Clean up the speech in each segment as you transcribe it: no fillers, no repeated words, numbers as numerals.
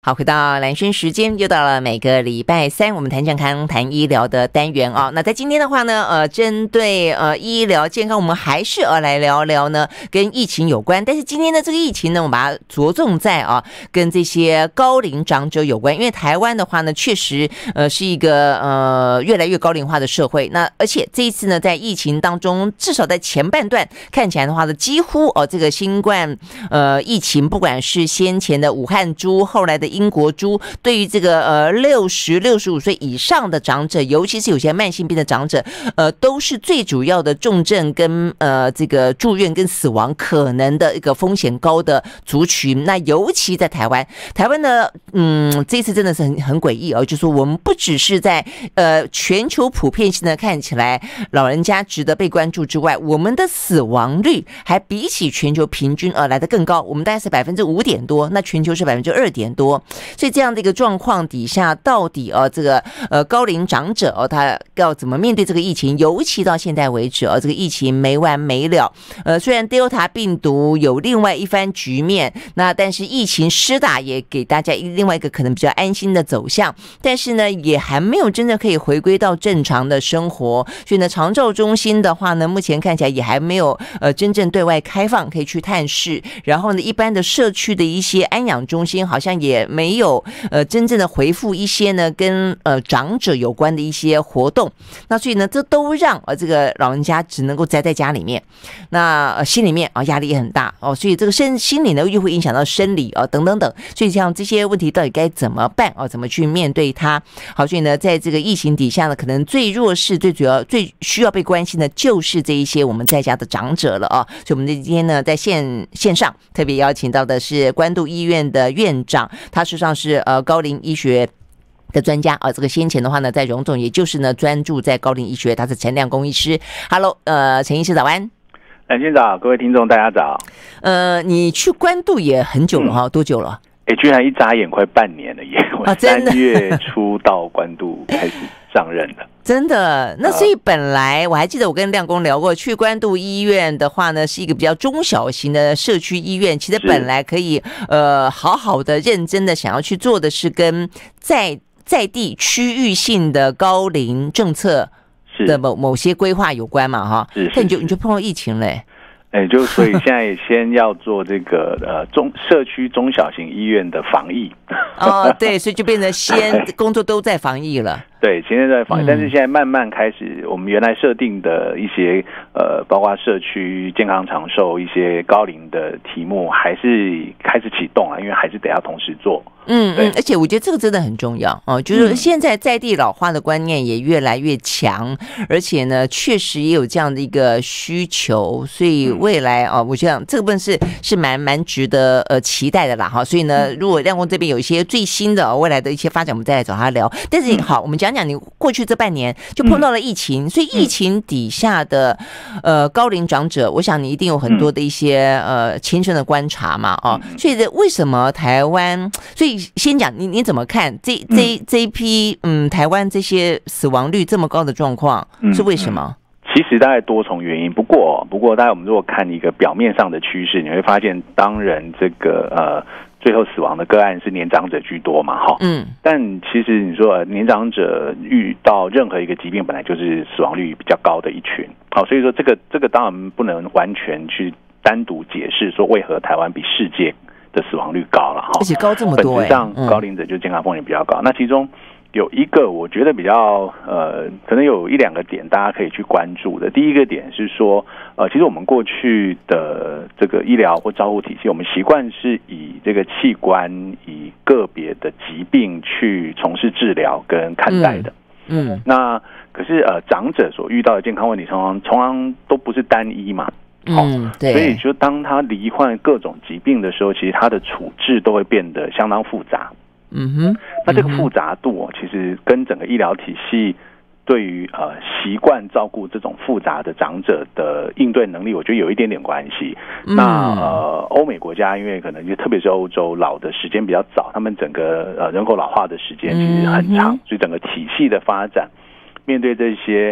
好，回到蓝轩时间，又到了每个礼拜三我们谈健康谈医疗的单元啊。那在今天的话呢，针对医疗健康，我们还是来聊聊呢跟疫情有关。但是今天的这个疫情呢，我们把它着重在跟这些高龄长者有关，因为台湾的话呢，确实是一个越来越高龄化的社会。那而且这一次呢，在疫情当中，至少在前半段看起来的话呢，几乎这个新冠疫情，不管是先前的武汉株，后来的英国株，对于这个60、65岁以上的长者，尤其是有些慢性病的长者，都是最主要的重症跟这个住院跟死亡可能的一个风险高的族群。那尤其在台湾呢，这次真的是很诡异就是说我们不只是在全球普遍性的看起来老人家值得被关注之外，我们的死亡率还比起全球平均来得更高，我们大概是5%点多，那全球是2%点多。所以这样的一个状况底下，到底这个高龄长者他要怎么面对这个疫情？尤其到现在为止这个疫情没完没了。虽然 Delta 病毒有另外一番局面，那但是疫情施打也给大家另外一个可能比较安心的走向，但是呢，也还没有真的可以回归到正常的生活。所以呢，长照中心的话呢，目前看起来也还没有真正对外开放，可以去探视。然后呢，一般的社区的一些安养中心好像也没有真正的回复一些呢跟长者有关的一些活动。那所以呢，这都让这个老人家只能够宅在家里面，那心里面压力也很大所以这个心理呢又会影响到生理等等等。所以像这些问题到底该怎么办怎么去面对它？好，所以呢，在这个疫情底下呢，可能最弱势、最主要、最需要被关心的就是这一些我们在家的长者了所以我们今天呢，在线上特别邀请到的是关渡医院的院长，他实际上是高龄医学的专家这个先前的话呢，在荣总也就是呢专注在高龄医学，他是陈亮恭医师。Hello， 陈医师早安。 蓝先早，各位听众大家早。 你去关渡也很久了多久了？ 居然一眨眼快半年了耶！我3月初到关渡开始上任的。 真的，那所以本来我还记得我跟亮恭聊过，去关渡医院的话呢，是一个比较中小型的社区医院。其实本来可以好好的、认真的想要去做的是跟在地区域性的高龄政策的某些规划有关嘛但你就碰到疫情嘞。 所以现在也先要做这个社区中小型医院的防疫对，所以就变成先工作都在防疫了。 对，现在在防疫，但是现在慢慢开始，我们原来设定的一些包括社区健康长寿一些高龄的题目，还是开始启动了，因为还是得要同时做。 而且我觉得这个真的很重要就是现在在地老化的观念也越来越强，而且呢，确实也有这样的一个需求，所以未来我觉得这个部分是蛮值得期待的啦所以呢，如果亮恭这边有一些最新的未来的一些发展，我们再来找他聊。但是好，我们讲你过去这半年就碰到了疫情，所以疫情底下的高龄长者，我想你一定有很多的一些亲身的观察嘛所以为什么台湾？所以先讲你怎么看这一批台湾这些死亡率这么高的状况是为什么？ 其实大概多重原因，不过大概我们如果看一个表面上的趋势，你会发现，当然这个最后死亡的个案是年长者居多嘛但其实你说年长者遇到任何一个疾病，本来就是死亡率比较高的一群所以说这个当然不能完全去单独解释说为何台湾比世界的死亡率高了而且高这么多本质上高龄者就健康风险比较高那其中有一个我觉得比较可能有1-2个点大家可以去关注的。第一个点是说其实我们过去的这个医疗或照护体系，我们习惯是以这个器官以个别的疾病去从事治疗跟看待的那可是长者所遇到的健康问题通常都不是单一嘛对， 所以就当他罹患各种疾病的时候，其实他的处置都会变得相当复杂那这个复杂度其实跟整个医疗体系对于习惯照顾这种复杂的长者的应对能力，我觉得有一点点关系那欧美国家因为可能就特别是欧洲老的时间比较早，他们整个人口老化的时间其实很长所以整个体系的发展面对这些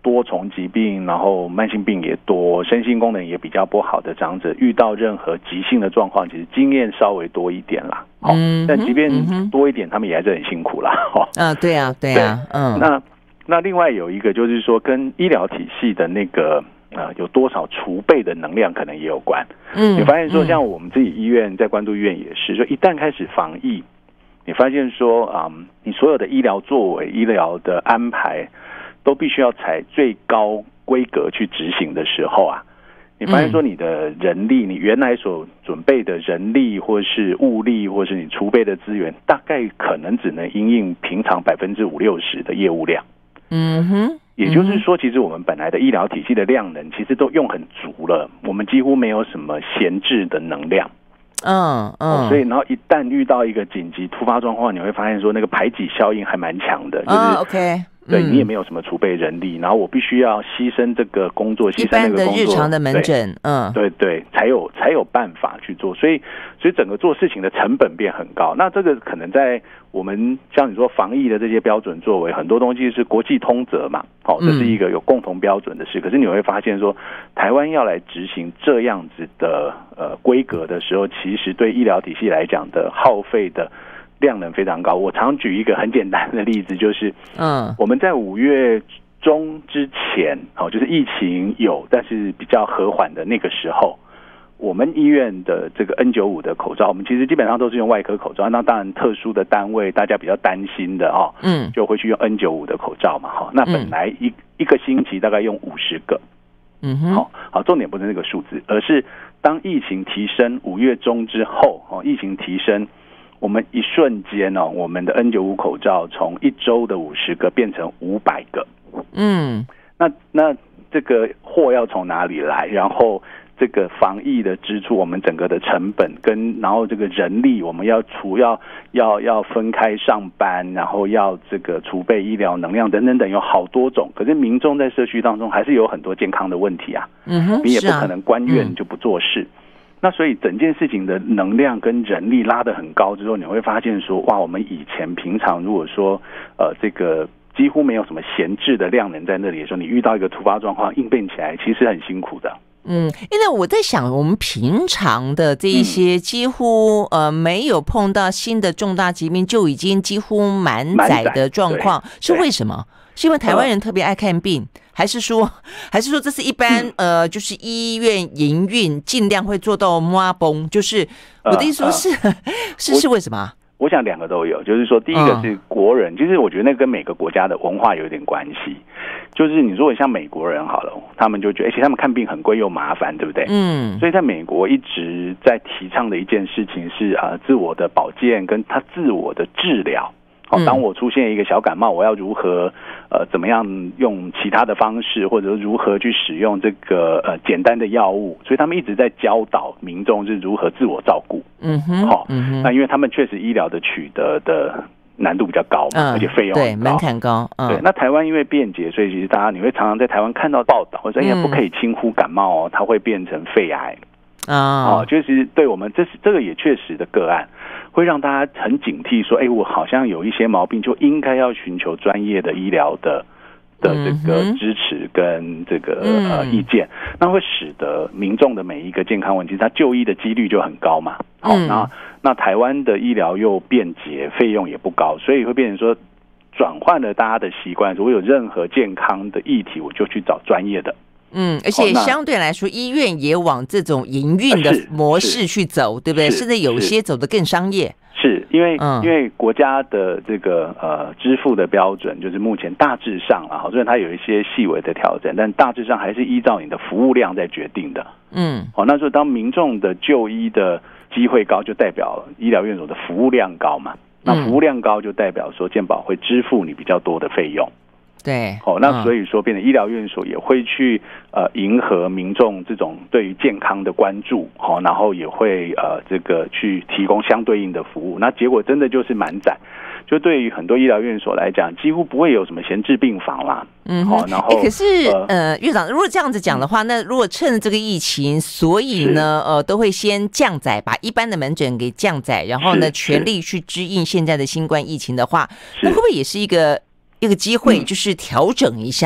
多重疾病，然后慢性病也多，身心功能也比较不好的长者，遇到任何急性的状况，其实经验稍微多一点啦。但即便多一点，他们也还是很辛苦啦。 对啊， 那另外有一个就是说，跟医疗体系的那个有多少储备的能量可能也有关。你发现说，像我们自己医院在关渡医院也是，说一旦开始防疫，你发现说你所有的医疗作为、医疗的安排，都必须要采最高规格去执行的时候啊，你发现说你的人力，你原来所准备的人力或是物力，或是你储备的资源，大概可能只能因应平常50%-60%的业务量。也就是说，其实我们本来的医疗体系的量能其实都用很足了，我们几乎没有什么闲置的能量。所以然后一旦遇到一个紧急突发状况，你会发现说那个排挤效应还蛮强的，就是对你也没有什么储备人力，然后我必须要牺牲这个工作，牺牲那个工作， 一般的日常的门诊， 对，才有办法去做，所以整个做事情的成本变很高。那这个可能在我们像你说防疫的这些标准作为，很多东西是国际通则嘛，这是一个有共同标准的事。可是你会发现说，台湾要来执行这样子的规格的时候，其实对医疗体系来讲的耗费的量能非常高。我常举一个很简单的例子，就是我们在5月中之前，就是疫情有但是比较和缓的那个时候，我们医院的这个 N95 的口罩，我们其实基本上都是用外科口罩。那当然特殊的单位大家比较担心的就会去用 N95 的口罩嘛。那本来一个星期大概用50个。好，重点不是那个数字，而是当疫情提升5月中之后，疫情提升，我们一瞬间我们的 N95 口罩从1周的50个变成500个。那这个货要从哪里来？然后这个防疫的支出，我们整个的成本然后这个人力，我们要分开上班，然后要这个储备医疗能量等等等，有好多种。可是民众在社区当中还是有很多健康的问题啊。你也不可能官院就不做事。那所以整件事情的能量跟人力拉得很高之后，你会发现说，哇，我们以前平常如果说这个几乎没有什么闲置的量能在那里的时候，你遇到一个突发状况应变起来其实很辛苦的。 因为我在想，我们平常的这一些几乎没有碰到新的重大疾病就已经几乎满载的状况，是为什么？是因为台湾人特别爱看病，还是说这是一般就是医院营运尽量会做到抹崩？就是我的意思说是为什么？ 我想两个都有，就是说第一个是国人，其实我觉得那跟每个国家的文化有点关系。就是你如果像美国人好了，他们就觉得，其实他们看病很贵又麻烦，对不对？所以在美国一直在提倡的一件事情是自我的保健跟他自我的治疗。当我出现一个小感冒，我要如何怎么样用其他的方式，或者如何去使用这个简单的药物，所以他们一直在教导民众是如何自我照顾。那因为他们确实医疗的取得的难度比较高嘛，而且费用很高， 对，门槛高。 对，那台湾因为便捷，所以其实你会常常在台湾看到报道，或者说不可以轻忽感冒它会变成肺癌。就是对我们这个也确实的个案，会让大家很警惕说，我好像有一些毛病，就应该要寻求专业的医疗的这个支持跟这个意见，那会使得民众的每一个健康问题，他就医的几率就很高嘛。那台湾的医疗又便捷，费用也不高，所以会变成说转换了大家的习惯，如果有任何健康的议题，我就去找专业的。 而且相对来说，医院也往这种营运的模式去走，对不对？甚至有些走得更商业。 是因为国家的这个支付的标准，就是目前大致上虽然它有一些细微的调整，但大致上还是依照你的服务量在决定的。那所以当民众的就医的机会高，就代表医疗院所的服务量高嘛。那服务量高就代表说健保会支付你比较多的费用。 对， 那所以说变成医疗院所也会去迎合民众这种对于健康的关注，然后也会这个去提供相对应的服务。那结果真的就是满载，就对于很多医疗院所来讲，几乎不会有什么闲置病房啦。然后可是院长，如果这样子讲的话，那如果趁这个疫情，所以呢都会先降载，把一般的门诊给降载，然后呢全力去支应现在的新冠疫情的话，那会不会也是一个机会，就是调整一下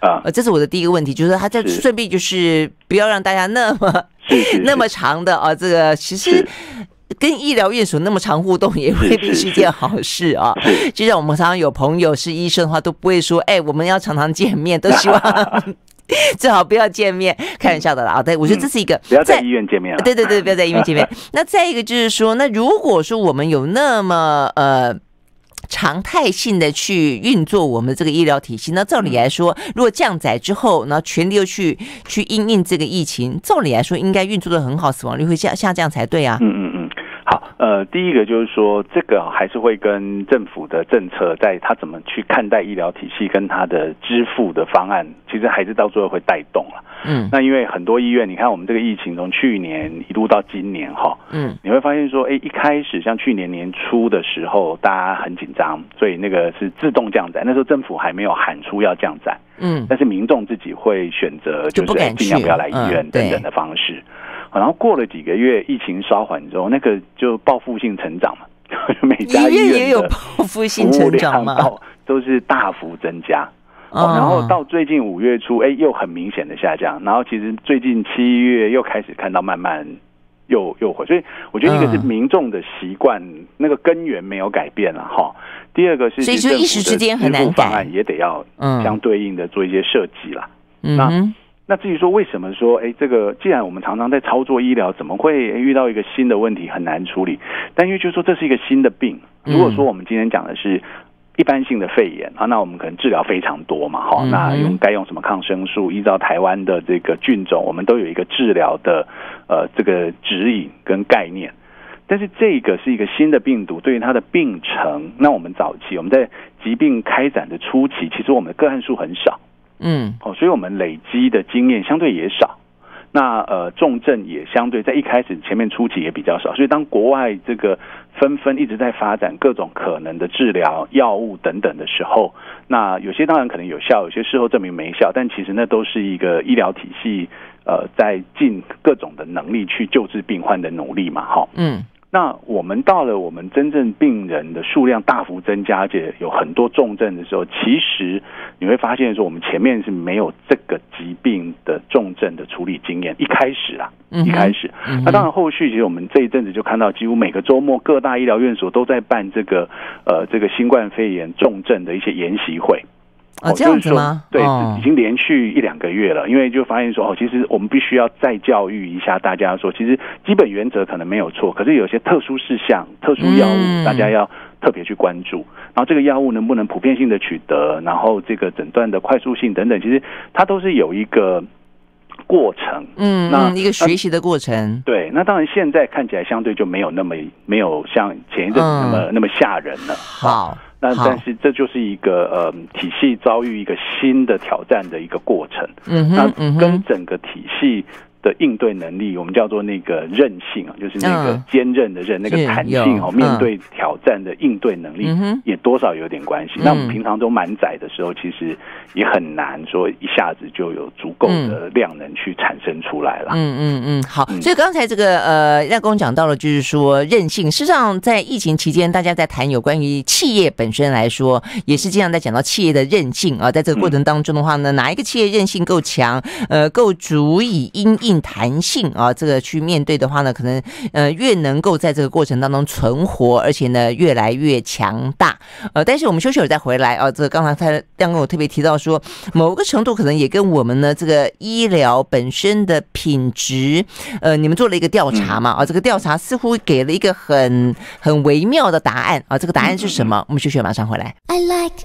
这是我的第一个问题，就是他在顺便就是不要让大家那么那么长的这个其实。跟医疗院所那么常互动也未必是一件好事啊！就像我们常常有朋友是医生的话，都不会说我们要常常见面，都希望最好不要见面，开玩笑的啦。对，我觉得这是一个不要在医院见面了。 对，不要在医院见面。那再一个就是说，那如果说我们有那么常态性的去运作我们这个医疗体系，那照理来说，如果降载之后，然后全力又去因应这个疫情，照理来说应该运作的很好，死亡率会下降才对啊。 好，第一个就是说，这个还是会跟政府的政策，在他怎么去看待医疗体系跟他的支付的方案，其实还是到最后会带动了。那因为很多医院，你看我们这个疫情从去年一路到今年你会发现说，一开始像去年年初的时候，大家很紧张，所以那个是自动降载，那时候政府还没有喊出要降载，但是民众自己会选择就是尽量不要来医院等等的方式。然后过了几个月，疫情稍缓之后，那个就报复性成长嘛，每家医院也有报复性成长嘛， 都是大幅增加。然后到最近5月初，又很明显的下降。然后其实最近7月又开始看到慢慢又回，所以我觉得一个是民众的习惯，那个根源没有改变了第二个是， 所以说一时之间很难改， 方案也得要相对应的做一些设计啦。那至于说为什么说这个既然我们常常在操作医疗，怎么会遇到一个新的问题很难处理？但因为就是说这是一个新的病，如果说我们今天讲的是一般性的肺炎那我们可能治疗非常多嘛那该用什么抗生素，依照台湾的这个菌种，我们都有一个治疗的这个指引跟概念。但是这个是一个新的病毒，对于它的病程，那我们早期我们在疾病开展的初期，其实我们的个案数很少。所以我们累积的经验相对也少，那重症也相对在一开始前面初期也比较少，所以当国外这个纷纷一直在发展各种可能的治疗药物等等的时候，那有些当然可能有效，有些事后证明没效，但其实那都是一个医疗体系在尽各种的能力去救治病患的努力嘛那我们到了我们真正病人的数量大幅增加，而且有很多重症的时候，其实你会发现说我们前面是没有这个疾病的重症的处理经验，一开始那当然后续其实我们这一阵子就看到几乎每个周末各大医疗院所都在办这个新冠肺炎重症的一些研习会。 这样子吗？ 对，已经连续1-2个月了，因为就发现说其实我们必须要再教育一下大家说，其实基本原则可能没有错，可是有些特殊事项、特殊药物，大家要特别去关注。然后这个药物能不能普遍性的取得，然后这个诊断的快速性等等，其实它都是有一个过程， 那一个学习的过程。 对，那当然现在看起来相对就没有像前一阵子那么吓人了。 好。 但是这就是一个体系遭遇一个新的挑战的一个过程。那跟整个体系的应对能力，我们叫做那个韧性就是那个坚韧的韧，那个弹性面对挑战的应对能力也多少有点关系。那我们平常都满载的时候，其实也很难说一下子就有足够的量能去产生出来了。 好，所以刚才这个廖公讲到了，就是说韧性。事实上，在疫情期间，大家在谈有关于企业本身来说，也是经常在讲到企业的韧性在这个过程当中的话呢，哪一个企业韧性够强，够足以因应弹性这个去面对的话呢，可能越能够在这个过程当中存活，而且呢越来越强大。但是我们休息会再回来这个刚才亮哥我特别提到说，某个程度可能也跟我们呢这个医疗本身的品质，你们做了一个调查嘛这个调查似乎给了一个很微妙的答案这个答案是什么？我们休息马上回来。I like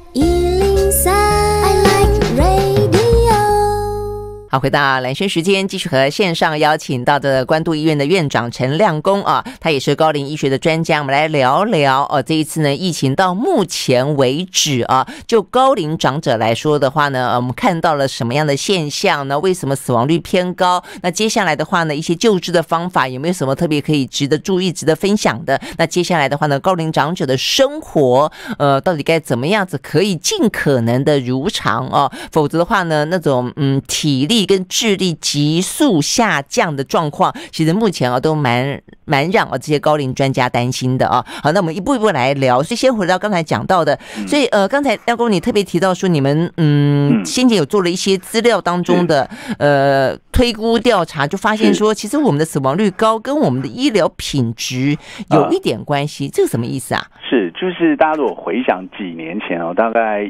103, I like radio。好，回到蓝轩时间，继续和线上邀请到的关渡医院的院长陈亮公他也是高龄医学的专家，我们来聊聊这一次呢疫情到目前为止就高龄长者来说的话呢，我们看到了什么样的现象呢？为什么死亡率偏高？那接下来的话呢，一些救治的方法有没有什么特别可以值得注意、值得分享的？那接下来的话呢，高龄长者的生活到底该怎么样子可以尽可能的如常否则的话呢，那种体力跟智力急速下降的状况，其实目前都蛮蛮让这些高龄专家担心的啊。好，那我们一步一步来聊。所以先回到刚才讲到的，所以刚才廖公你特别提到说，你们先前有做了一些资料当中的推估调查，就发现说，其实我们的死亡率高跟我们的医疗品质有一点关系，这个什么意思啊？ 是，就是大家如果回想几年前大概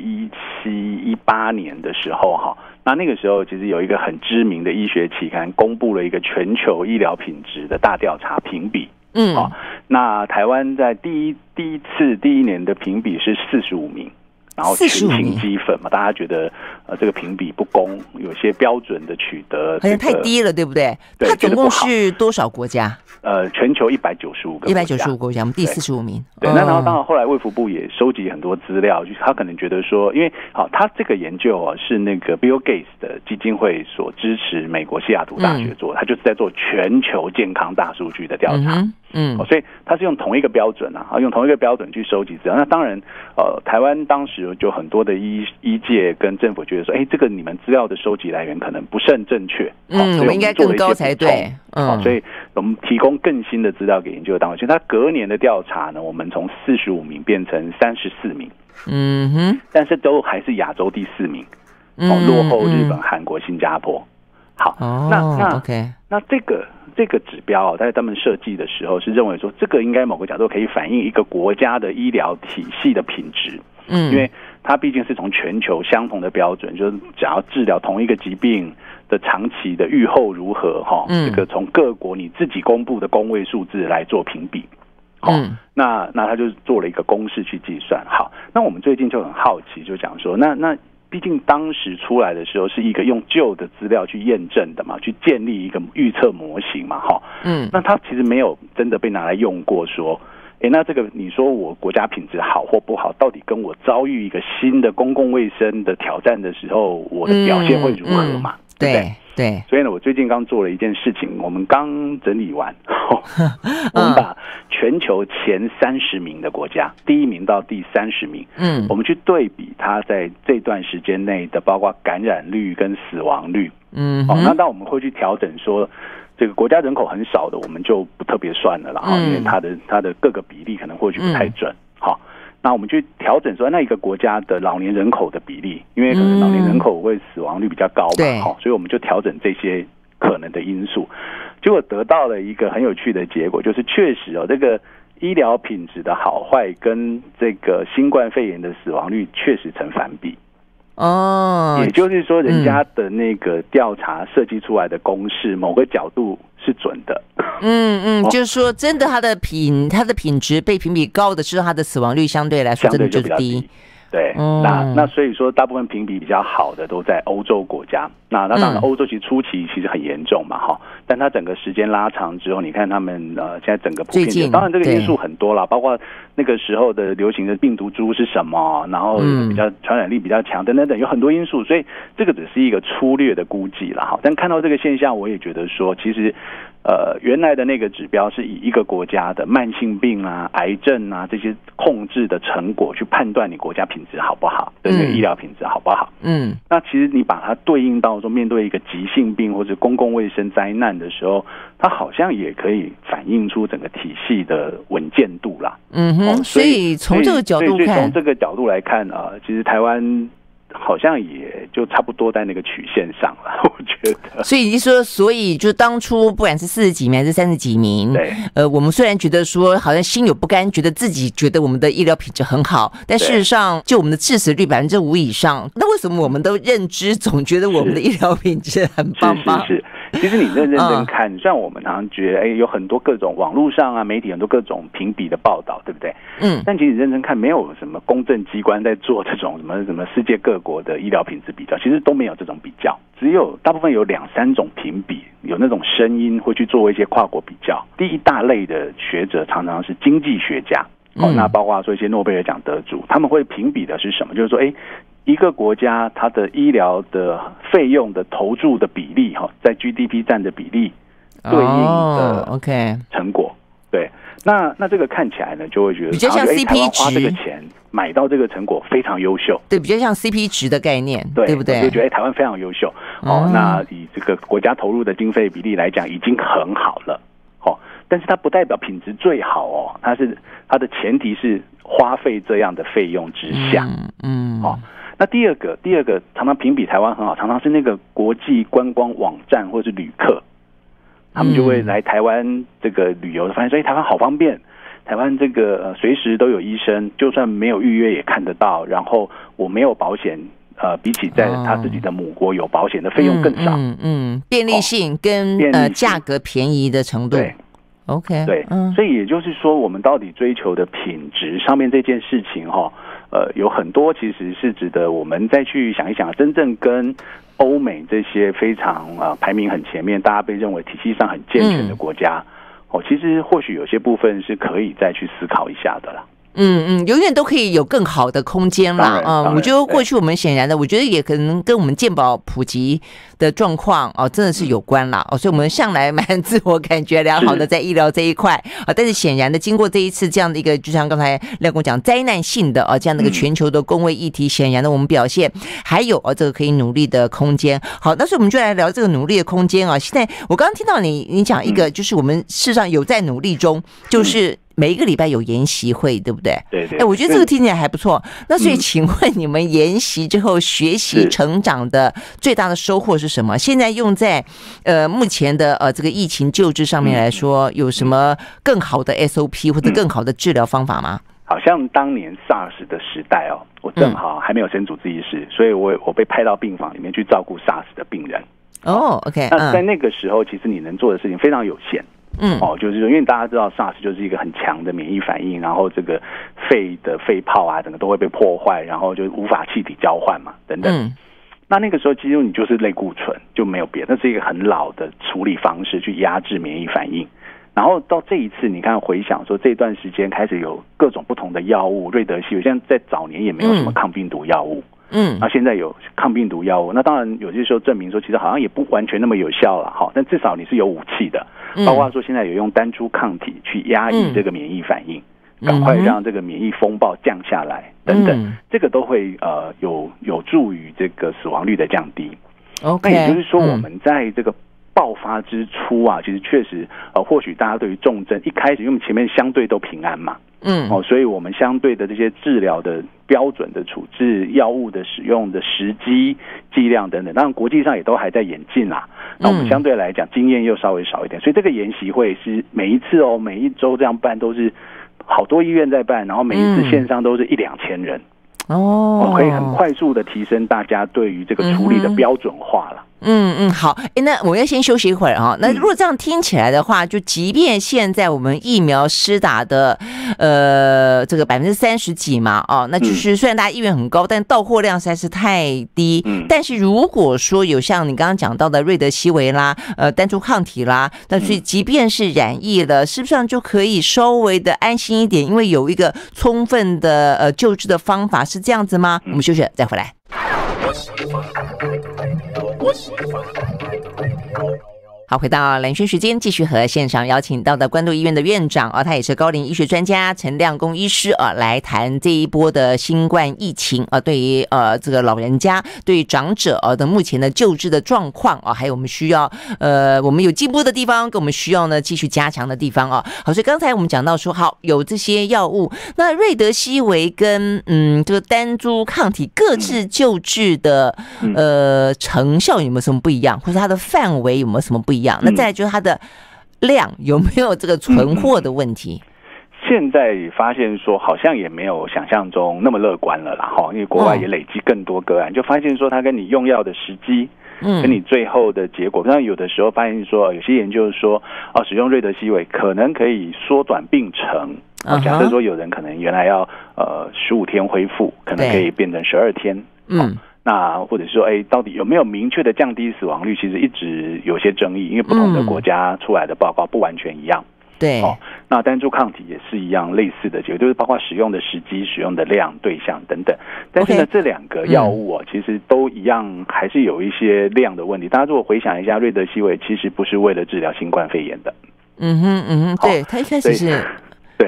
17、18年的时候那个时候其实有一个很知名的医学期刊公布了一个全球医疗品质的大调查评比。那台湾在第一年的评比是45名。然后群情激愤嘛，大家觉得这个评比不公，有些标准的取得好像太低了，对不对？ 对， 它总共是多少国家？ 全球195个 ，195个国家，我们第45名。 对，那然后当然后来卫福部也收集很多资料，就是他可能觉得说，因为他这个研究是那个 Bill Gates 的基金会所支持，美国西雅图大学做，他就是在做全球健康大数据的调查。所以他是用同一个标准用同一个标准去收集资料。那当然，台湾当时就很多的医界跟政府觉得说，这个你们资料的收集来源可能不甚正确， 我们应该更高才对。 所以我们提供更新的资料给研究单位。其实他隔年的调查呢，我们从45名变成34名，但是都还是亚洲第4名，落后日本、韩国、新加坡。好，那这个指标在他们设计的时候是认为说，这个应该某个角度可以反映一个国家的医疗体系的品质。因为它毕竟是从全球相同的标准，就是只要治疗同一个疾病的长期的预后如何这个从各国你自己公布的公卫数字来做评比。那他就做了一个公式去计算。好，那我们最近就很好奇，就讲说，那毕竟当时出来的时候是一个用旧的资料去验证的嘛，去建立一个预测模型嘛，那它其实没有真的被拿来用过说，那这个你说我国家品质好或不好，到底跟我遭遇一个新的公共卫生的挑战的时候，我的表现会如何嘛？对不对？ 对， 所以呢，我最近刚做了一件事情，我们刚整理完，我们把全球前30名的国家，第1名到第30名，我们去对比它在这段时间内的包括感染率跟死亡率。那当我们会去调整说，这个国家人口很少的，我们就不特别算了啦，因为它的各个比例可能或许不太准。那我们去调整说，那一个国家的老年人口的比例，因为可能老年人口会死亡率比较高嘛，所以我们就调整这些可能的因素，结果得到了一个很有趣的结果，就是确实这个医疗品质的好坏跟这个新冠肺炎的死亡率确实成反比。也就是说，人家的那个调查设计出来的公式，某个角度是准的。 就是说，真的它的品质被评比高的时候，它的死亡率相对来说真的就是低。 对，那所以说，大部分评比比较好的都在欧洲国家。那当然，欧洲其实初期其实很严重嘛，但它整个时间拉长之后，你看他们现在整个普遍，当然这个因素很多啦，包括那个时候的流行的病毒株是什么，然后比较传染力比较强等等，有很多因素，所以这个只是一个粗略的估计啦。但看到这个现象，我也觉得说，其实原来的那个指标是以一个国家的慢性病啊、癌症啊这些控制的成果去判断你国家品质好不好，对那个医疗品质好不好。那其实你把它对应到说，面对一个急性病或者公共卫生灾难的时候，它好像也可以反映出整个体系的稳健度啦。 所以从这个角度看， 从这个角度来看其实台湾好像也就差不多在那个曲线上了，我觉得。 所以你说，所以就当初不管是40几名还是30几名， 对， 我们虽然觉得说好像心有不甘，觉得我们的医疗品质很好，但事实上就我们的致死率5%以上，那为什么我们都认知总觉得我们的医疗品质很棒棒？ 是。其实你认真看，虽然我们常常觉得，有很多各种网络上啊、媒体很多各种评比的报道，对不对？但其实你认真看，没有什么公正机关在做这种什么世界各国的医疗品质比较，其实都没有这种比较，只有大部分有2-3种评比，有那种声音会去做一些跨国比较。第一大类的学者常常是经济学家，那包括说一些诺贝尔奖得主，他们会评比的是什么？就是说，一个国家它的医疗的费用的投注的比例在 GDP 占的比例对应的成果。对，那这个看起来呢，就会觉得比较像 CP 值， 花这个钱买到这个成果非常优秀。 对，比较像 CP 值的概念，对不对？ 就觉得台湾非常优秀。那以这个国家投入的经费比例来讲，已经很好了。 但是它不代表品质最好哦，它的前提是花费这样的费用之下，那第二个常常评比台湾很好，常常是那个国际观光网站或是旅客，他们就会来台湾这个旅游，发现说台湾好方便，台湾这个随时都有医生，就算没有预约也看得到，然后我没有保险。比起在他自己的母国有保险的费用更少， 便利性跟价格便宜的程度，对 ，OK， 对，所以也就是说，我们到底追求的品质上面这件事情有很多其实是值得我们再去想一想，真正跟欧美这些非常排名很前面，大家被认为体系上很健全的国家，其实或许有些部分是可以再去思考一下的啦。 永远都可以有更好的空间啦。我觉得过去我们显然的，我觉得也可能跟我们健保普及的状况真的是有关啦。所以我们向来蛮自我感觉良好的在医疗这一块但是显然的，经过这一次这样的一个，就像刚才亮公讲灾难性的这样的一个全球的公卫议题，显然的我们表现还有这个可以努力的空间。好，那所以我们就来聊这个努力的空间现在我刚刚听到你讲一个，就是我们事实上有在努力中，就是每一个礼拜有研习会，对不对？ 对。 我觉得这个听起来还不错。那所以请问你们研习之后学习成长的最大的收获是什么？现在用在目前的这个疫情救治上面来说，有什么更好的 SOP 或者更好的治疗方法吗？ 好像当年 SARS 的时代我正好还没有升主治医师，所以我被派到病房里面去照顾 SARS 的病人。 OK。 那在那个时候，其实你能做的事情非常有限。就是说，因为大家知道 SARS 就是一个很强的免疫反应，然后这个肺的肺泡整个都会被破坏，然后就无法气体交换嘛，等等。那个时候其实你就是类固醇，就没有别的，那是一个很老的处理方式去压制免疫反应。然后到这一次，你看回想说这段时间开始有各种不同的药物，瑞德西韦，像在早年也没有什么抗病毒药物。那现在有抗病毒药物，那当然有些时候证明说，其实好像也不完全那么有效了但至少你是有武器的，包括说现在有用单株抗体去压抑这个免疫反应，赶快让这个免疫风暴降下来等等，这个都会有助于这个死亡率的降低。那也就是说，我们在这个爆发之初其实确实或许大家对于重症一开始，因为我们前面相对都平安嘛。所以我们相对的这些治疗的标准的处置、药物的使用的时机、剂量等等，当然国际上也都还在演进啦。那我们相对来讲经验又稍微少一点，所以这个研习会是每一次每一周这样办，都是好多医院在办，然后每一次线上都是1-2千人。可以很快速的提升大家对于这个处理的标准化了。 好，那我要先休息一会儿那如果这样听起来的话，就即便现在我们疫苗施打的这个30%几嘛那就是虽然大家意愿很高，但到货量实在是太低。但是如果说有像你刚刚讲到的瑞德西韦啦、单株抗体啦，那所以即便是染疫了，是不是就可以稍微的安心一点？因为有一个充分的救治的方法，是这样子吗？我们休息了再回来。好，回到蓝轩时间，继续和线上邀请到的关渡医院的院长他也是高龄医学专家陈亮恭医师来谈这一波的新冠疫情对于这个老人家、对于长者的目前的救治的状况还有我们需要我们有进步的地方，跟我们需要呢继续加强的地方好，所以刚才我们讲到说，好有这些药物，那瑞德西韦跟这个单株抗体各自救治的成效有没有什么不一样，或者它的范围有没有什么不一样？那再来就是它的量有没有这个存货的问题？ 现在发现说好像也没有想象中那么乐观了啦因为国外也累积更多个案，就发现说它跟你用药的时机跟你最后的结果，那有的时候发现说有些研究说使用瑞德西韦可能可以缩短病程。假设说有人可能原来要15天恢复，可能可以变成12天。那或者说到底有没有明确的降低死亡率，其实一直有些争议，因为不同的国家出来的报告不完全一样。 对那单株抗体也是一样类似的结果，就是包括使用的时机、使用的量、对象等等。但是呢这两个药物其实都一样，还是有一些量的问题。大家如果回想一下，瑞德西韦其实不是为了治疗新冠肺炎的。 对，它一开始是对，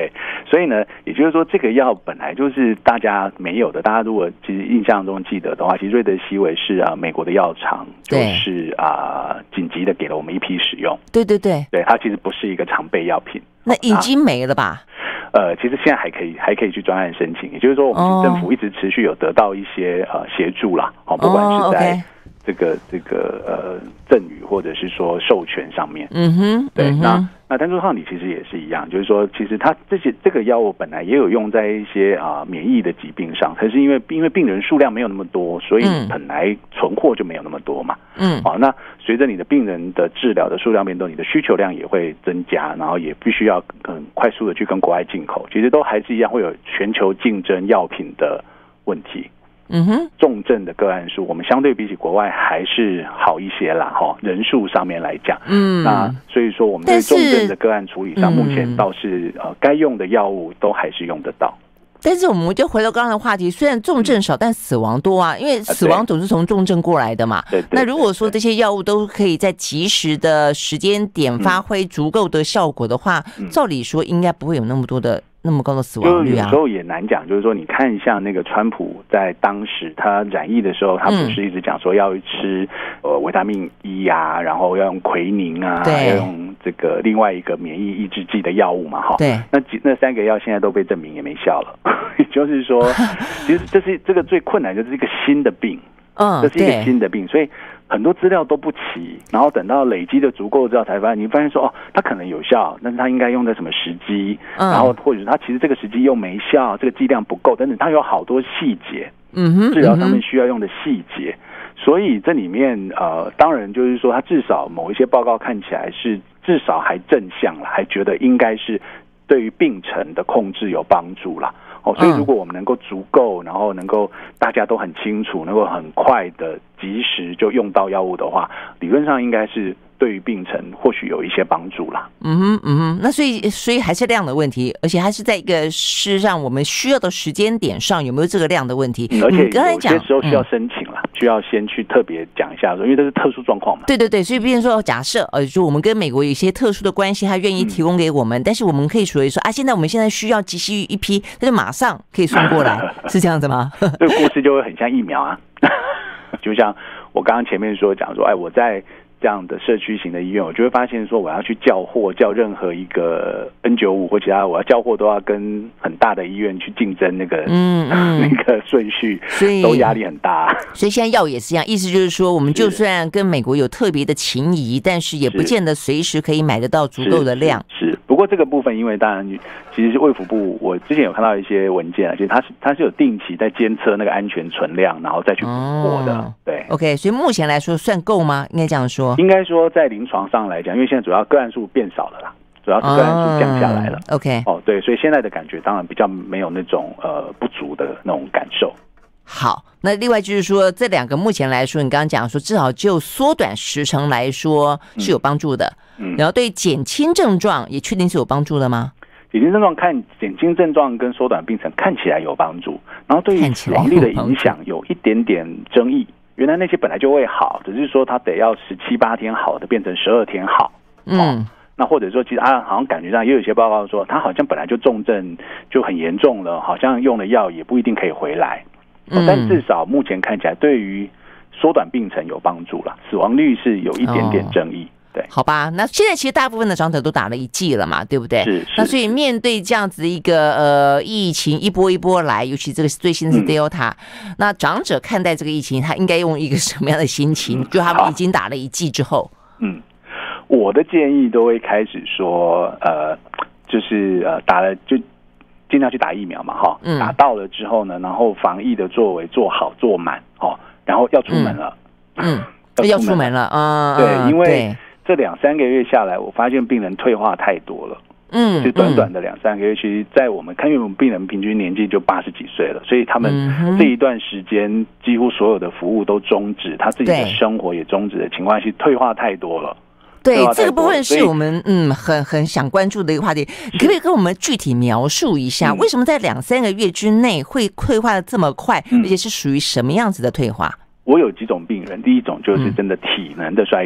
所以呢，也就是说，这个药本来就是大家没有的。大家如果其实印象中记得的话，其实瑞德西韦是美国的药厂，就是紧急的给了我们一批使用。 对， 它其实不是一个常备药品。 那已经没了吧？ 其实现在还可以去专案申请，也就是说，我们政府一直持续有得到一些协助啦，不管是在这个赠与或者是说授权上面，对，那单株抗体其实也是一样，就是说，其实它这个药物本来也有用在一些免疫的疾病上，可是因为病人数量没有那么多，所以本来存货就没有那么多嘛，那随着你的病人的治疗的数量变多，你的需求量也会增加，然后也必须要很快速的去跟国外进口，其实都还是一样会有全球竞争药品的问题。重症的个案数，我们相对比起国外还是好一些啦，人数上面来讲，那所以说我们对重症的个案处理上，目前倒是该用的药物都还是用得到。 但是我们就回到刚刚的话题，虽然重症少，但死亡多啊，因为死亡总是从重症过来的嘛。那如果说这些药物都可以在及时的时间点发挥足够的效果的话，照理说应该不会有那么高的死亡率啊。 有时候也难讲，就是说你看像那个川普在当时他染疫的时候，他不是一直讲说要吃维他命 E 啊，然后要用奎宁啊，要用这个另外一个免疫抑制剂的药物嘛， 对， 那3个药现在都被证明也没效了。也就是说，其实这个最困难就是一个新的病，这是一个新的病，所以很多资料都不齐，然后等到累积的足够之后，才发现你发现说它可能有效，但是它应该用在什么时机，然后或者它其实这个时机又没效，这个剂量不够等等，它有好多细节，治疗上面需要用的细节，所以这里面当然就是说，它至少某一些报告看起来是至少还正向了，还觉得应该是对于病程的控制有帮助啦。所以如果我们能够足够，然后能够大家都很清楚，能够很快的及时就用到药物的话，理论上应该是对于病程或许有一些帮助啦。 那所以还是量的问题，而且还是在一个事实上我们需要的时间点上有没有这个量的问题。 而且有些时候需要申请啦，需要先去特别讲一下，因为这是特殊状况嘛。 对，所以比如说假设就我们跟美国有一些特殊的关系，他愿意提供给我们，但是我们可以属于说我们现在需要急需一批，那就马上可以送过来，是这样子吗？ 这个故事就会很像疫苗啊，就像我刚刚前面讲说，我在这样的社区型的医院，我就会发现说，我要去叫货，叫任何一个 N95 或其他，我要叫货都要跟很大的医院去竞争那个那个顺序，都压力很大。 所以现在药也是一样，意思就是说，我们就算跟美国有特别的情谊，但是也不见得随时可以买得到足够的量。 是，不过这个部分，因为当然其实是卫福部，我之前有看到一些文件，其实它是有定期在监测那个安全存量，然后再去补货的。对 ，OK， 所以目前来说算够吗？应该这样说。 应该说，在临床上来讲，因为现在主要个案数变少了啦，主要是个案数降下来了。 OK， 对，所以现在的感觉当然比较没有那种不足的那种感受。 好，那另外就是说，这两个目前来说，你刚刚讲说，至少就缩短时程来说是有帮助的。然后对减轻症状也确定是有帮助的吗？ 减轻症状减轻症状跟缩短病程看起来有帮助，然后对于死亡率的影响有一点点争议。原来那些本来就会好，只是说它得要17、8天好的变成12天好。那或者说其实好像感觉上也有一些报告说，它好像本来就重症就很严重了，好像用了药也不一定可以回来。但至少目前看起来对于缩短病程有帮助啦，死亡率是有一点点争议。对， 好吧，那现在其实大部分的长者都打了1剂了嘛，对不对？ 是。 那所以面对这样子一个疫情一波一波来，尤其这个最新的是 Delta，那长者看待这个疫情，他应该用一个什么样的心情？就他们已经打了1剂之后， 我的建议都会开始说，就是打了就尽量去打疫苗嘛，打到了之后呢，然后防疫的作为做好做满，然后要出门了， 要出门了， 对，因为这2-3个月下来，我发现病人退化太多了。就短短的2-3个月，其实在我们看，因为我们病人平均年纪就80几岁了，所以他们这一段时间几乎所有的服务都终止，他自己的生活也终止的情况下，退化太多了。 对，这个部分是我们很想关注的一个话题。你可不可以跟我们具体描述一下，为什么在2-3个月之内会退化的这么快，而且是属于什么样子的退化？ 我有几种病人，第一种就是真的体能的衰退，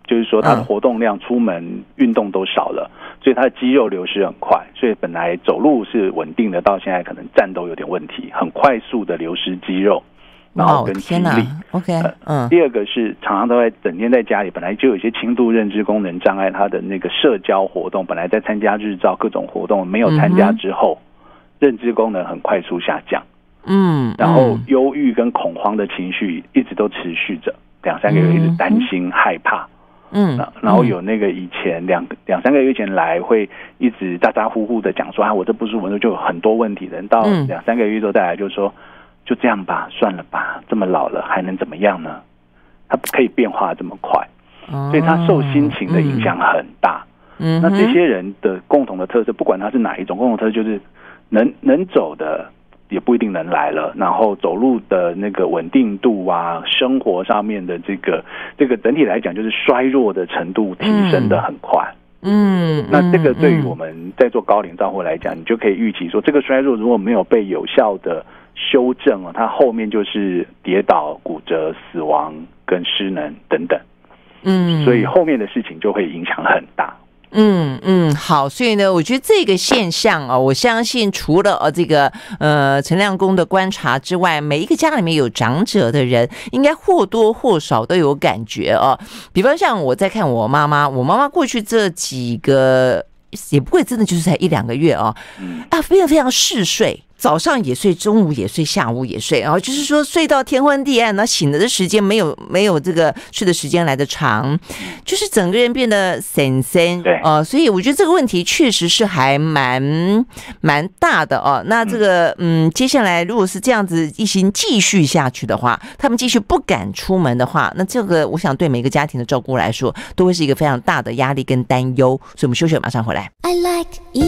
就是说他的活动量、出门运动都少了，所以他的肌肉流失很快，所以本来走路是稳定的，到现在可能站都有点问题，很快速的流失肌肉，然后跟体力。 OK， 第二个是常常都在整天在家里，本来就有一些轻度认知功能障碍，他的那个社交活动，本来在参加日照各种活动，没有参加之后，认知功能很快速下降。然后忧郁跟恐慌的情绪一直都持续着，2-3个月一直担心害怕。然后有那个以前2-3个月前来会一直咋咋呼呼的讲说我这不舒服，就有很多问题的人，到2-3个月之后再来就说就这样吧，算了吧，这么老了还能怎么样呢？他不可以变化这么快，所以他受心情的影响很大。那这些人的共同的特色，不管他是哪一种，共同特色就是能走的也不一定能来了，然后走路的那个稳定度啊，生活上面的这个整体来讲，就是衰弱的程度提升的很快。那这个对于我们在做高龄照护来讲，你就可以预期说，这个衰弱如果没有被有效的修正它后面就是跌倒、骨折、死亡跟失能等等。所以后面的事情就会影响很大。 好，所以呢，我觉得这个现象我相信除了这个陈亮公的观察之外，每一个家里面有长者的人，应该或多或少都有感觉比方像我在看我妈妈过去这几个也不会真的就是才1-2个月非常非常嗜睡。早上也睡，中午也睡，下午也睡，然后就是说睡到天昏地暗，然后醒的时间没有这个睡的时间来得长，就是整个人变得神神。所以我觉得这个问题确实是还蛮大的那这个接下来如果是这样子疫情继续下去的话，他们继续不敢出门的话，那这个我想对每个家庭的照顾来说，都会是一个非常大的压力跟担忧。所以我们休息，马上回来。I like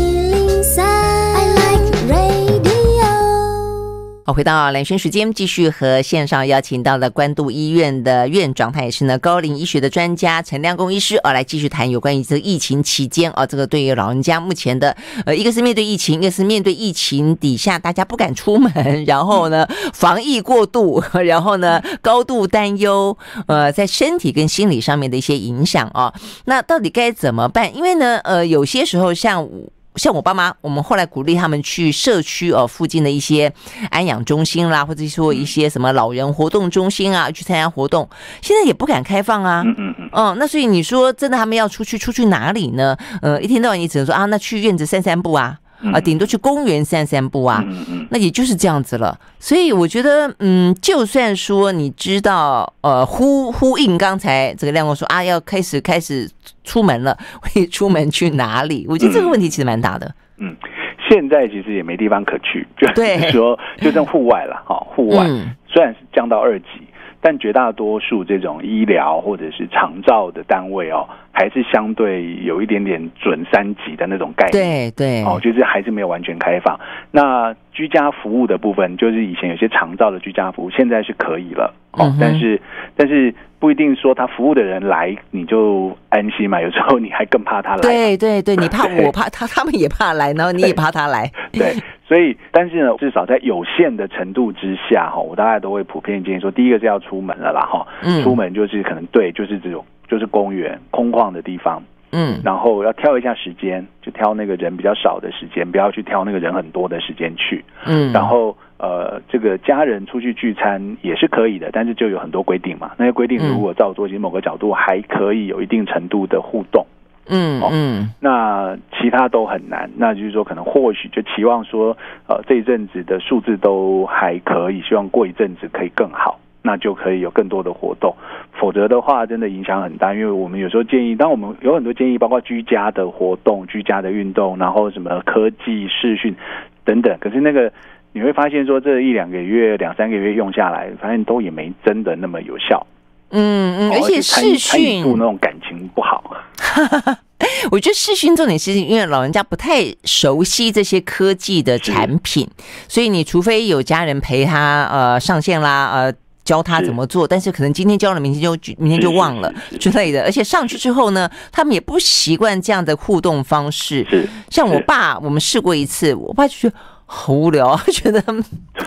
103, I like radio。好，回到蓝轩时间，继续和线上邀请到了关渡医院的院长，他也是呢高龄医学的专家陈亮公医师来继续谈有关于这个疫情期间这个对于老人家目前的一个是面对疫情，一个是面对疫情底下大家不敢出门，然后呢防疫过度，然后呢高度担忧在身体跟心理上面的一些影响那到底该怎么办？因为呢有些时候像我爸妈，我们后来鼓励他们去社区附近的一些安养中心啦，或者说一些什么老人活动中心去参加活动，现在也不敢开放那所以你说真的他们要出去哪里呢？一天到晚你只能说那去院子散散步顶多去公园散散步那也就是这样子了。所以我觉得就算说你知道呼应刚才这个亮公说要开始出门了，会出门去哪里？我觉得这个问题其实蛮大的。 现在其实也没地方可去，就是说就剩户外了户外虽然是降到2级，但绝大多数这种医疗或者是长照的单位还是相对有一点点准3级的那种概念。对就是还是没有完全开放。那居家服务的部分，就是以前有些长照的居家服务，现在是可以了但是不一定说他服务的人来你就安心嘛，有时候你还更怕他来。对，你怕我怕他们也怕来，然后你也怕他来。对，所以但是呢，至少在有限的程度之下我大概都会普遍建议说，第一个是要出门了啦出门就是可能就是这种就是公园空旷的地方然后要挑一下时间，就挑那个人比较少的时间，不要去挑那个人很多的时间去然后这个家人出去聚餐也是可以的，但是就有很多规定嘛，那些规定如果照做，其实某个角度还可以有一定程度的互动那其他都很难。那就是说可能或许就期望说这一阵子的数字都还可以，希望过一阵子可以更好，那就可以有更多的活动。否则的话真的影响很大，因为我们有时候建议，当我们有很多建议，包括居家的活动、居家的运动，然后什么科技视讯等等，可是那个你会发现说这1-2个月、2-3个月用下来，发现都也没真的那么有效。而且视讯那种感情不好。 我觉得视讯重点是因为老人家不太熟悉这些科技的产品，所以你除非有家人陪他上线啦教他怎么做，但是可能今天教了，明天就忘了之类的。而且上去之后呢，他们也不习惯这样的互动方式。像我爸，我们试过一次，我爸就觉得好无聊，觉得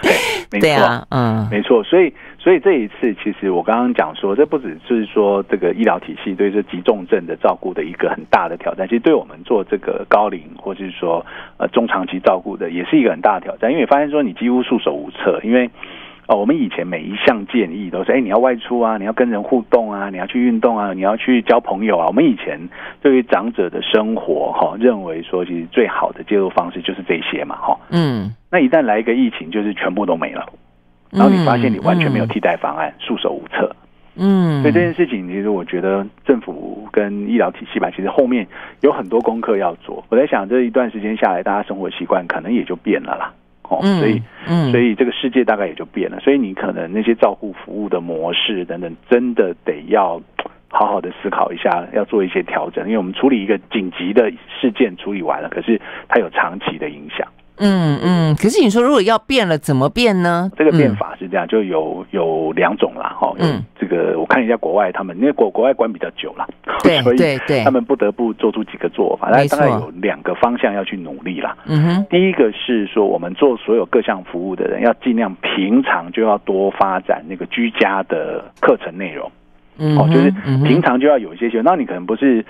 没错， 对啊， 没错。所以这一次，其实我刚刚讲说，这不只是说这个医疗体系对这急重症的照顾的一个很大的挑战，其实对我们做这个高龄或是说中长期照顾的，也是一个很大的挑战。因为发现说你几乎束手无策，因为我们以前每一项建议都是，你要外出啊，你要跟人互动啊，你要去运动啊，你要去交朋友啊。我们以前对于长者的生活认为说，其实最好的介入方式就是这些嘛，那一旦来一个疫情，就是全部都没了。然后你发现你完全没有替代方案，束手无策。所以这件事情，其实我觉得政府跟医疗体系吧，其实后面有很多功课要做。我在想，这一段时间下来，大家生活习惯可能也就变了啦。所以这个世界大概也就变了。所以你可能那些照顾服务的模式等等，真的得要好好的思考一下，要做一些调整。因为我们处理一个紧急的事件处理完了，可是它有长期的影响。 可是你说如果要变了，怎么变呢？ 这个变法是这样，就有两种啦，这个我看一下国外他们，因为国外关比较久了，所以他们不得不做出几个做法，大概有2个方向要去努力啦。第一个是说，我们做所有各项服务的人，要尽量平常就要多发展那个居家的课程内容，就是平常就要有一些，那你可能不是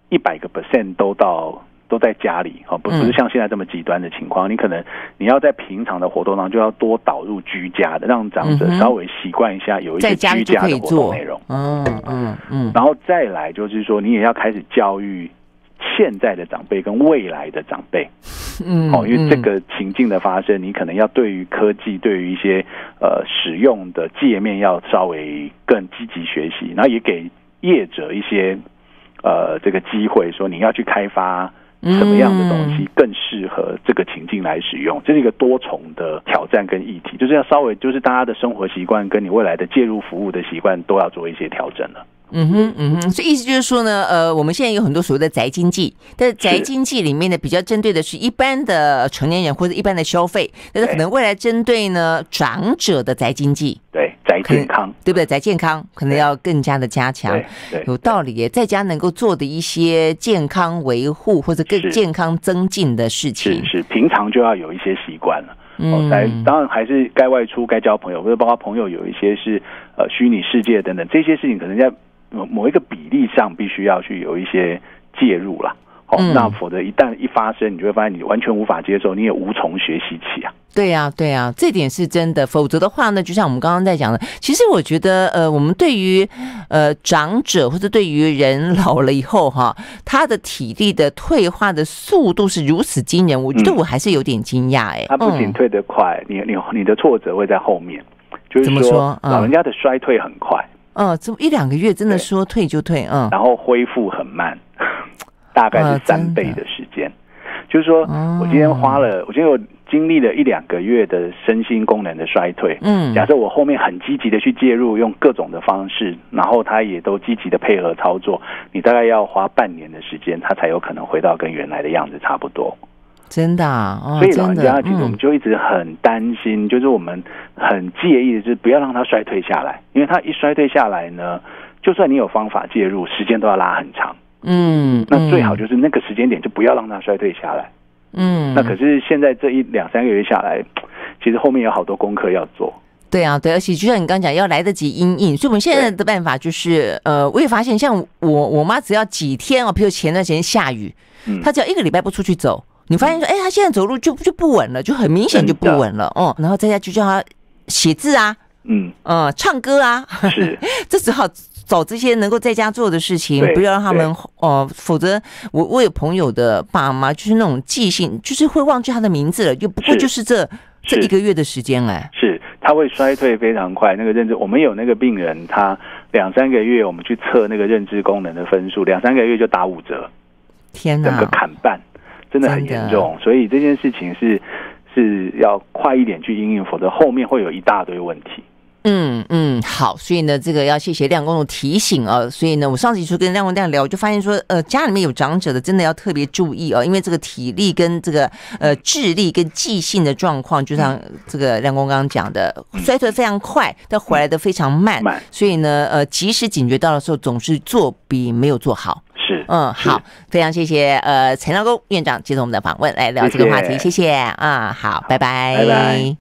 100% 都在家里，不是像现在这么极端的情况，你可能你要在平常的活动上就要多导入居家的，让长者稍微习惯一下有一些居家的活动内容。然后再来就是说，你也要开始教育现在的长辈跟未来的长辈，因为这个情境的发生，你可能要对于科技，对于一些使用的界面要稍微更积极学习，然后也给业者一些这个机会，说你要去开发什么样的东西更适合这个情境来使用，这是一个多重的挑战跟议题，就是要稍微就是大家的生活习惯跟你未来的介入服务的习惯都要做一些调整了。 所以意思就是说呢，我们现在有很多所谓的宅经济，但是宅经济里面呢，比较针对的是一般的成年人或者一般的消费，但是可能未来针对呢长者的宅经济， 对宅健康， 对不对？宅健康可能要更加的加强，有道理耶。在家能够做的一些健康维护或者更健康增进的事情， 是平常就要有一些习惯了。当然还是该外出该交朋友，或者包括朋友有一些是虚拟世界等等，这些事情可能在某一个比例上必须要去有一些介入啦。那否则一旦一发生，你就会发现你完全无法接受，你也无从学习起啊。 对啊，这点是真的。否则的话呢，就像我们刚刚在讲的，其实我觉得我们对于长者或者对于人老了以后他的体力的退化的速度是如此惊人，我觉得我还是有点惊讶他不仅退得快，你的挫折会在后面，就是说老人家的衰退很快。 这1-2个月真的说退就退， 然后恢复很慢，大概是3倍的时间。就是说我今天有经历了1-2个月的身心功能的衰退。假设我后面很积极的去介入，用各种的方式，然后他也都积极的配合操作，你大概要花半年的时间，他才有可能回到跟原来的样子差不多。 真的啊， 所以老人家其实我们就一直很担心，就是我们很介意的就是不要让他衰退下来，因为他一衰退下来呢，就算你有方法介入，时间都要拉很长。那最好就是那个时间点就不要让他衰退下来。那可是现在这2-3个月下来，其实后面有好多功课要做。 对，而且就像你刚讲，要来得及因应，所以我们现在的办法就是，我也发现，像我妈只要几天比如前段时间下雨，她只要1个礼拜不出去走，你发现说，她现在走路就不稳了，就很明显就不稳了，然后在家就叫她写字啊，唱歌啊，是，这只好找这些能够在家做的事情，不要让他们否则我有朋友的爸妈就是那种记性，就是会忘记他的名字了，不过就是这1个月的时间是他会衰退非常快。那个认知，我们有那个病人，他2-3个月我们去测那个认知功能的分数，2-3个月就打5折， 天哪， 整个砍半，真的很严重。所以这件事情是要快一点去因应，否则后面会有一大堆问题。 好，所以呢，这个要谢谢亮公的提醒啊。所以呢，我上次就跟亮公这样聊，我就发现说，家里面有长者的，真的要特别注意因为这个体力跟这个智力跟记性的状况，就像这个亮公刚刚讲的，衰退非常快，但回来的非常慢。所以呢，及时警觉到的时候，总是做比没有做好。 是， 好，非常谢谢陈亮公院长接受我们的访问，来聊这个话题，谢谢啊，好，拜拜， 拜拜。